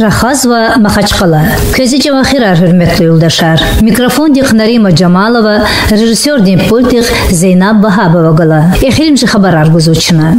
Карахаз ва Махачкала. Көзі вахирар hürmetli yoldaşlar. Mikrofon dik Narima Jamalova, rejissör din pultik Zeynab Bahabova gala. Exirimci xabarar guzuvchina.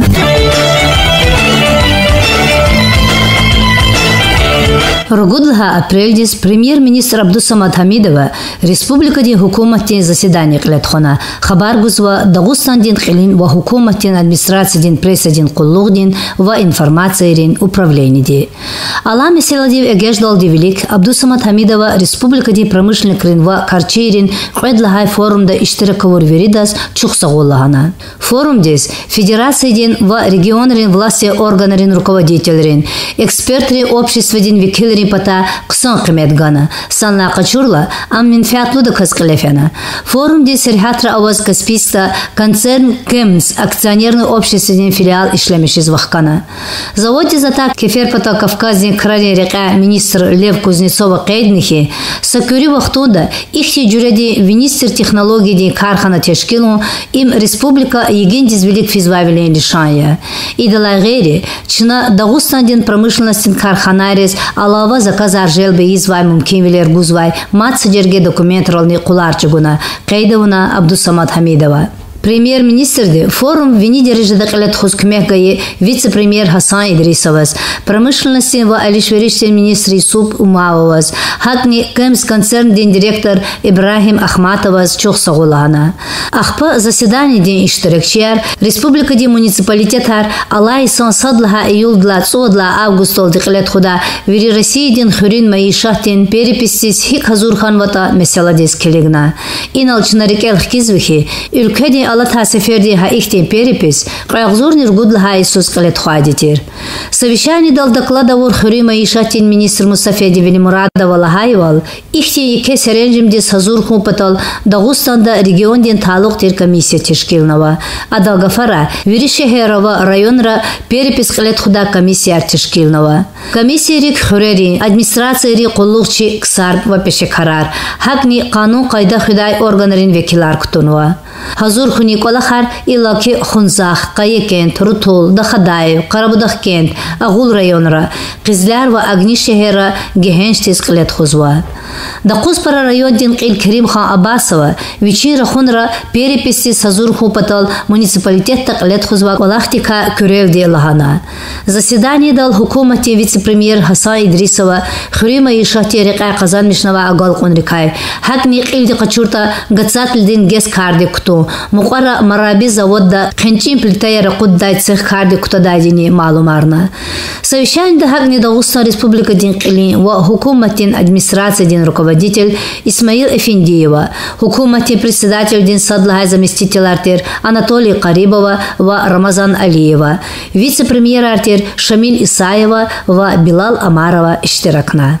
Рогудлха апрельдис премьер-министр Абдусамат Хамидова республика дин хукуматтин заседание клетхона хабар гузва Дагустан дин хилин ва хукуматтин администрация дин пресса дин куллуг дин ва информация дин управление ди. Ала месела див эгеждал дивилик Абдусамат Хамидова республика дин промышленник рин ва карчирин куэдлахай форумда иштираковур веридас чухсагуллахана. Форум дис федерация дин ва регион рин власти органы рин руководитель рин эксперты общества дин викилери пата кусан кымет гана санла качурла аммин фиатлу да каскалефена. Форум де серхатра аваз Каспийста концерн Кемс акционерный общественный филиал ишлемешиз вахкана. Заводе зата кефер пата Кавказин крайне река министр Лев Кузнецова кайднихи сакюри вахтуда ихти джуреди министр технологии де кархана тешкилу им республика егендиз велик физвавилен лишая. Идала гейри чина Дагустан дин промышленностин карханарез алава заказ аржел бе извай мумкин велер гузвай мат садерге документ ролни куларчугуна кайдавуна Абдусамат Хамидова. Премьер-министр форум вини дережеда калет хускмехгае вице-премьер Хасан Идрисовас, промышленности ва алишвериштен министр Исуп Умавовас, хакни Кемс концерн дин директор Ибрахим Ахматовас чухсагулана. Ахпа заседание дин иштиракчияр республика дин муниципалитетар алай сан садлха июл 20 августол дикалет худа вири России дин хурин маишахтин переписис хик хазурхан вата mesela дис келигна. Иналчнарикел хкизвихи ülkedi Allah tasifirdi ha ихтин перепись қайғзурни ргудлха Иисус калет хвадитир. Совещание дал докладывал хури маишатин министр Мустафа Девили Мурадова Лагаевал ихти ике серенжимде сазур хупатал Дагустанда регион ден талук тир комиссия тешкилнова. Адал гафара вири шехерова районра перепись калет худа комиссия тешкилнова. Комиссия рик хурери администрация ри куллукчи ксар ва пешекарар хакни канун кайда худай органарин векилар кутунова. Hazur khuni kolahar ilaki khunzakh qayekent rutul dakhaday qarabudakh kent agul rayonra qizlar va agni shehra gehench tisqlet khuzwa Дакус пара район дин Qil Karim Khan Abbasova вечера хунра переписи сазур хупатал муниципалитетта qlet khuzwa колахтика кюрелди лахана. Заседание дал хукумати вице-премьер Хасан Идрисова Хурима Ишахти река Казан мишнава агал qunrikay хакни qildi qachurta gatsatl дин гес карди куту муқара мараби заводда qinchim плитая qudday цех карди кутададини малумарна. Совещание хакни Дагустан республика дин Qilin ва хукуматин администрация дин руководитель Исмаил Эфендиева, хукумати председатель дин Садлахай заместитель артер Анатолий Карибова ва Рамазан Алиева, вице-премьер артер Шамиль Исаева ва Билал Амарова иштиракна.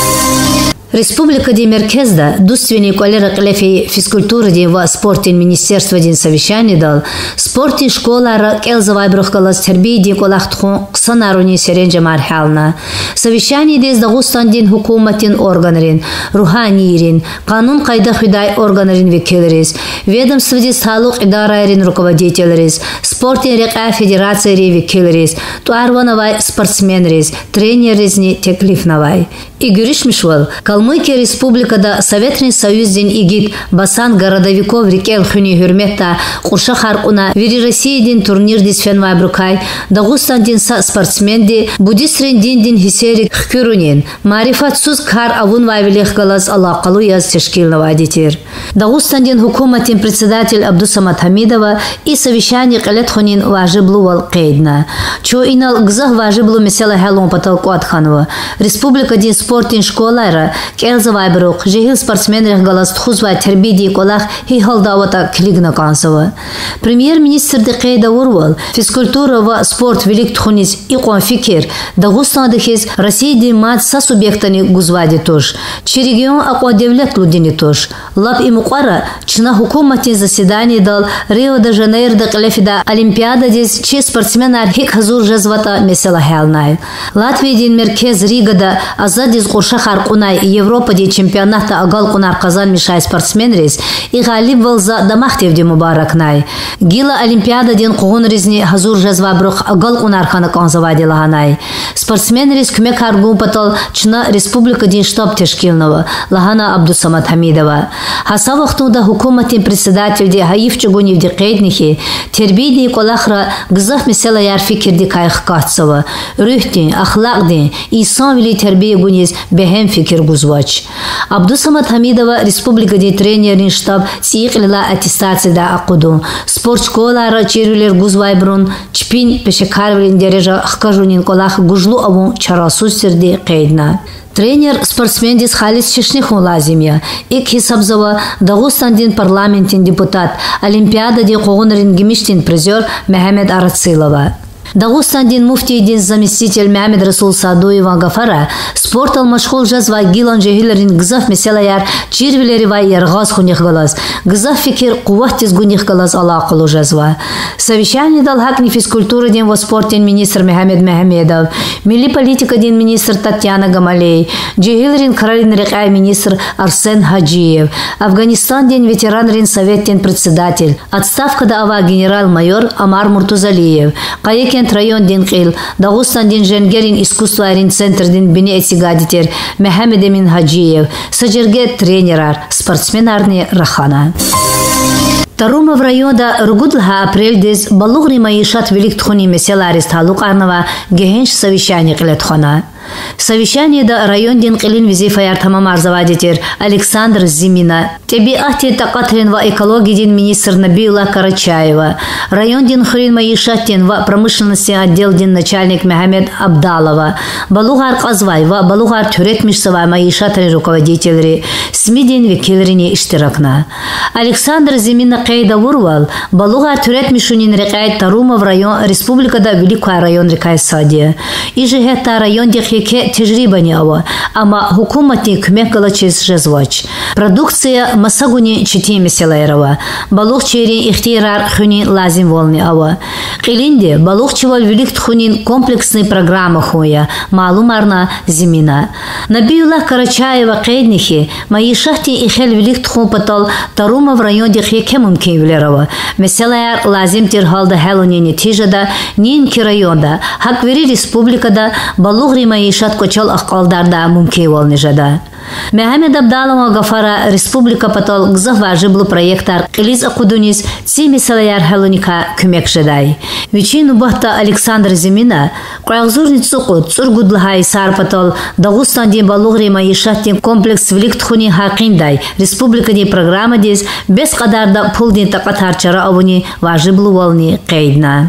Республика дин Меркезда дуственник Олера Клефи физкультуры дин ва спортин министерства дин совещание дал спорти школара келзавай брухкалас терби дин колахтхун ксанаруни серенджа мархална. Совещание дез Дагустан дин хукуматин органарин, руханирин, канун кайда худай органарин векилерис, ведомство дин салук идарайрин руководителерис, спортин река федерация ри векилерис, туарванавай спортсменрис, тренеризни теклифнавай. Игориш Мишвал, Калмыкия республикада Советный союз дин игит басан городовиков рекел хуни хюрметта курша харкуна вири России дин турнир дисфенвай брукай Дагустан дин спортсмен ди буддистрин дин хисерик хкюрунин марифат суз кар авун вайвилех галаз аллакалу яз тешкилнава дитир. Дагустан дин хукуматин председатель Абдусамат Хамидова и совещание калет хунин важиблу вал кейдна. Чо инал гзах важиблу месела хелон паталку атханова. Республика дин спортин школайра келзавай брук жехил спортсменрех галас тхузвай тербиди колах хихал давата клигна кансова. Премьер-министр де Кейда урвал физкультура ва спорт велик тхунис иқон фикир Дагустан дехиз Россия дин мад са субъектани гузвади тош. Чи регион аква девлет лудини тош. Лап и муқара чина хукуматин заседание дал Рио-де-Жанейро де Клефида Олимпиада дез чи спортсменар хик хазур жазвата месела хелнай. Латвия дин Меркез Ригада азадиз курша харкунай Европа ди чемпионата агал кунар Казан мишай спортсменрис и галиб валза дамахтев ди мубаракнай. Гила Олимпиада дин кугун ризни хазур жазва брух агал кунар хана канзавади лаганай. спортсменерис күмек харгу патал чына республика дин штаб тешкилнова Лахана Абдусамад Хамидова. Хаса вақтуда хукуматин председатель де Хаиф Чугунев де Қейднихи тербийдни колахра гызаф месела яр фикир де кайх катсова. Рюхтин, ахлaqдин, исан вили тербия гунез бехем фикир гузвач. Абдусамад Хамидова республика де тренерин штаб сииқлила аттестация да ақуду. Спорт школара червилер гузвайбрун, чпин пешекарвилин дережа хкажунин колах гужлу авун чарасустерди Қейдна. Тренер спортсмендис Халис Чешнихун лазимя. Ик хисабзава Дагустандин парламентин депутат, Олимпиада де Қоғынрин гимиштин призер Мехамед Арацилова. Дагустандин муфтийдин заместитель Мехамед Расул Садуева Гафара спорт алмашхол жазва гилан жехилерин гызаф mesela яр чирвилери вай яргаз хуних галаз. Гызаф фикир кувахтиз гуних галаз алақылу жазва. Совещание дал хакни физкультуры дин во спортин министр Мехамед Мехамедов, милли политика дин министр Татьяна Гамалей, жехилерин каралин рекай министр Арсен Хаджиев, Афганистан дин ветеранрин советтин председатель, отставка да ава генерал-майор Амар Муртузалиев, Каекен район дин қил, Дагустан дин женгерин искусстварин центр дин бини этигадитер Мехамед Эмин Хаджиев, сажерге тренерар, спортсменарни Рахана. Тарума в райода Ругудлха апрельдез балугри маишат великтхуни меселарис талук арнава гехенш совещание клетхона. Совещание да район дин қилин визифаяр тамам арзавадитер Александр Зимина. Тебе ахти тақатрин ва экологии дин министр Набиула Карачаева. Район дин хрин маишатин ва промышленности отдел дин начальник Мехамед Абдалова. Балугар Казвай ва Балугар Тюретмишсова маишатри руководители. Смидин векилрини иштиракна. Александр Зимина Қейда Вурвал. Балугар Тюретмишунин рекает Тарума в район республика да Великая район рекай Садия. Ижегета район дих яке тежрибани ава, ама хукуматни кмек галачиз жазвач. Продукция масагуни чити меселайрова. Балух чери ихтирар хуни лазим волни ава. Қилинде балух чевал великт хунин комплексный программа хуя, малумарна Зимина. Набиуллах Карачаева Қейднихи, маишахти ихел великт хун патал Тарума в район дих яке мумкин влерова. Меселайр лазим тирхалда хелуни нетижада, нинки районда, хаквери республикада, балугри маишат кочал ахқалдарда мумкин волнижада. Мехамед Абдалова Гафара республика патал гзах важиблу проектар Қилиз Акудунис ци меселаяр хелуника күмек жадай. Вичину бахта Александр Зимина қойгзурни цуқу цургудлахай сар патал Дагустан дин балугри маишаттин комплекс великтхуни хақиндай республика дин программа дис без қадарда пул дин тақатарчара авуни важиблу волни Қейдна.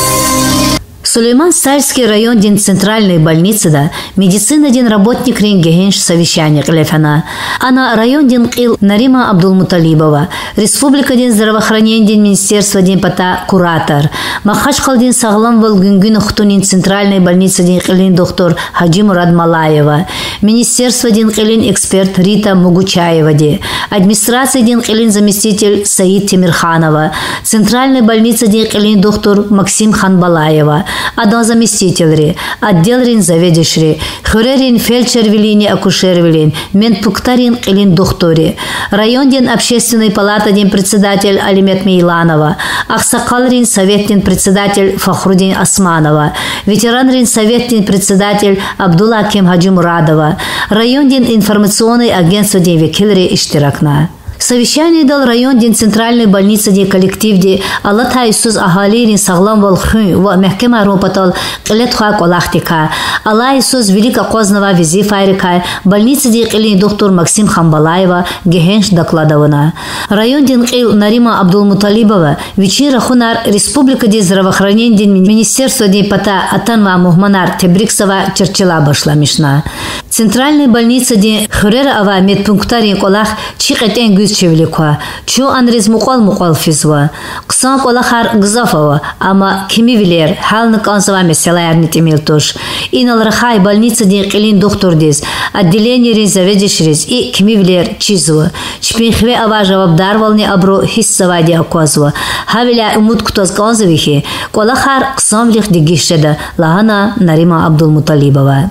Сулейман Сальский район дин центральной больницы да медицина дин работник ренгенш совещание клефана. Она район дин қил Нарима Абдулмуталибова. Республика дин здравоохранения дин министерство дин пата куратор. Махачкал дин саглам волгунгин ухтунин центральной больницы дин қилин доктор Хаджи Мурад Малаева. Министерство дин қилин эксперт Рита Мугучаева де. Администрация дин қилин заместитель Саид Тимирханова. Центральной больницы дин қилин доктор Максим Ханбалаева. Одно заместитель, отдел рин заведующий, хурерин фельдшер велини акушер велин, ментпуктарин илин докторе, район дин общественной палаты дин председатель Алимет Мейланова, Ахсакал рин советин председатель Фахрудин Османова, ветеран рин советин председатель Абдулла Аким Хаджи Мурадова, район дин информационный агентство дин векилри иштиракна. Совещание дал район дин центральной больницы де коллектив де Аллатай Исус Ахалирин Саглам Волхун в Мехкема Ропатал Клетхуак Олахтика, Алла Исус Велика Кознова Визифайрика, больница де Илин доктор Максим Хамбалаева, Гехенш докладована. Район дин Ил Нарима Абдулмуталибова, Вечера Хунар, Республика де здравоохранения дин Министерство де Пата Атанва Мухманар Тебриксова Черчила башла мишна. Центральная больница де Хурера Ава медпунктарин Колах Чикатен Чевликва, чу анрез муқал физва, қсан қолахар гзафова, ама кимивилер, халны канзава меселаярни темилтуш. Инал рахай больница дин қилин доктор дез, отделение рез заведешрез и кимивилер чизва. Чпинхве ава жавабдар волни абру хиссава ди аквазва. Хавиля умуд кутаз канзавихи, қолахар қсан влих дигишеда, Лахана Нарима Абдулмуталибова.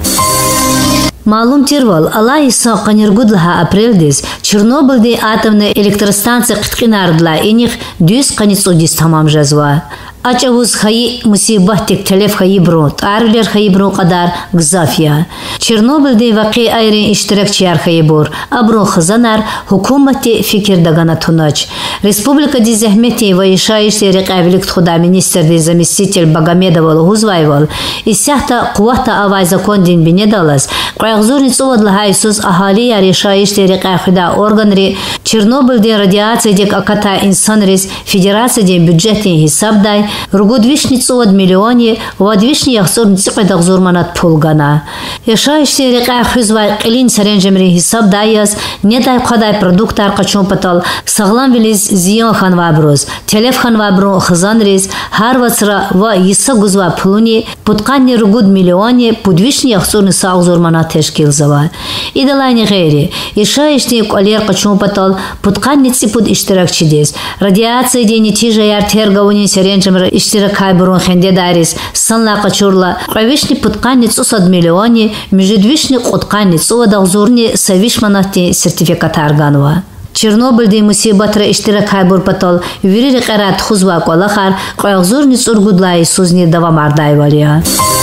Малум тирвал, Алла Иса Каниргудлха апрельдез, Чернобыльде атомная электростанция қытқинардла, и них дюз каницудис тамам жазва. ачавуз хаи мусибатик телеф хаи бру таарлер хаи бру qaдар гзафия Чернобыльде вақи айрин иштиракчияр хаи бур абру хазанар хукумати фикир дагана тунач Республика ди захмети ва ишаишти рекабилик худа министр ди заместитель Багамедовал Хузвайвал исяхта кувата авай закон дин бинедалас қайғзурни цувадла хайсуз ахали яр ишаишти рекаб худа органри Чернобыльде радиация дек аката инсан рис федерация дин бюджетин хисабдай ругуд вишни цувад миллиони ва вишни яхсур нициқи зурманат пулгана ишаишти рекаб хузвай қилин саренжемри хисабдайяс недай қадай продуктар қачун патал сағлам вилиз зион хан вабруз телеф хан вабру хазан риз har вацра ва иса гузва пулуни путқани ругуд миллиони пудвишни яхсурни сағзурмана тешкил зава идалайни ғейри ишаишти калер қачун патал путқани ципуд иштиракчи дес радиация дени тижа яр тергавуни серенжемр иштиракай бурун хенде дарис санла қачурла қавишни путқани цусад миллиони межедвишни қутқани цувадағзурни савишманати сертификат арганва Чернобыльде мусибатра иштирак хайбур патол вири рекарат хузва колахар қайғзурни цургудлай сузни давам ардайвалия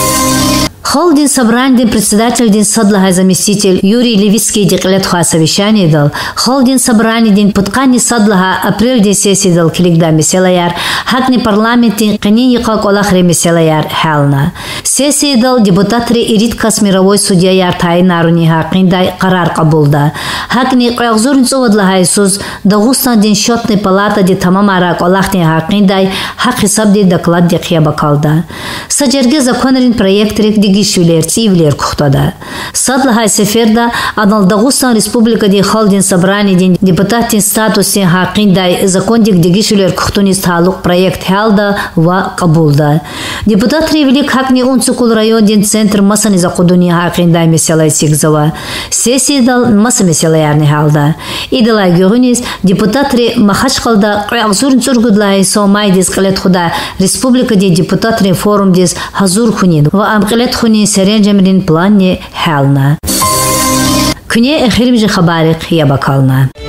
Холдин собрание председатель дин садлахай заместитель Юрий Левицкий деклет хуа совещание дал. Холдин собрание дин путкани садлаха апрель дин сессии дал киликда меселаяр. Хакни парламентин канини как олахре меселаяр хелна. Сессии дал депутатри Ириткас мировой судья яр тай наруни хакиндай карар кабулда. Хакни қайғзурни цувадлахай суз Дагустан дин счетный палата ди тамамара олахни хакиндай хак хисаб ди доклад декия бакалда. Саджерге законрин проектрик Гишвилер цивлер кухтада. Садлахай сеферда адал Дагустан республика ди Холдин собрание дин депутатин статусин хакиндай закондик дигишвилер кухтунис талук проект хелда ва кабулда. Депутат ревелик хакни унцукул район дин центр масани закудуни хакиндай меселай сигзава. Сессии дал маса меселаярни хелда. Идалай гюрунис депутатри махачкалда қайғзурин цургудлай соумай дис калет худа республика ди депутатри форум дис хазур хунин ва амқилет хуни серенжемрин плане хелна. Күне эхирим же хабарик я бакална.